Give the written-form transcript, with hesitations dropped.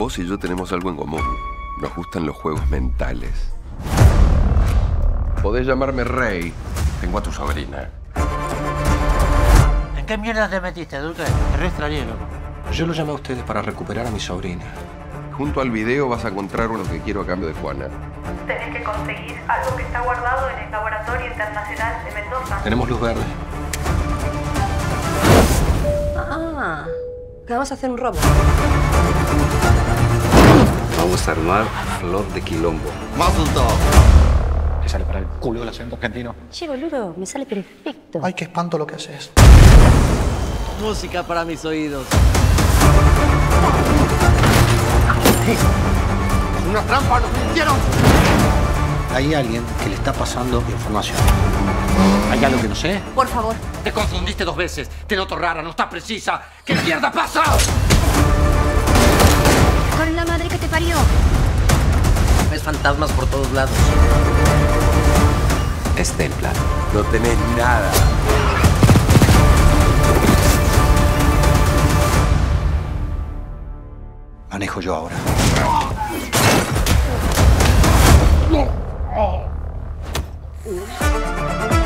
Vos y yo tenemos algo en común. Nos gustan los juegos mentales. Podés llamarme Rey. Tengo a tu sobrina. ¿En qué mierda te metiste, Duque? Te re extrañé, loco. Yo lo llamé a ustedes para recuperar a mi sobrina. Junto al video vas a encontrar lo que quiero a cambio de Juana. Tenés que conseguir algo que está guardado en el Laboratorio Internacional de Mendoza. Tenemos luz verde. Ah, que vamos a hacer un robo. Vamos a armar flor de quilombo. ¿Te sale para el culo el acento argentino? Che, boludo, me sale perfecto. Ay, qué espanto lo que haces. Música para mis oídos. ¡Una trampa! ¡Nos mintieron! Hay alguien que le está pasando información. ¿Hay algo que no sé? Por favor. Te confundiste 2 veces. Te noto rara, no está precisa. ¿Qué mierda pasa? Con la madre que te parió. Ves fantasmas por todos lados. Está en plan. No tenés nada. Manejo yo ahora. No.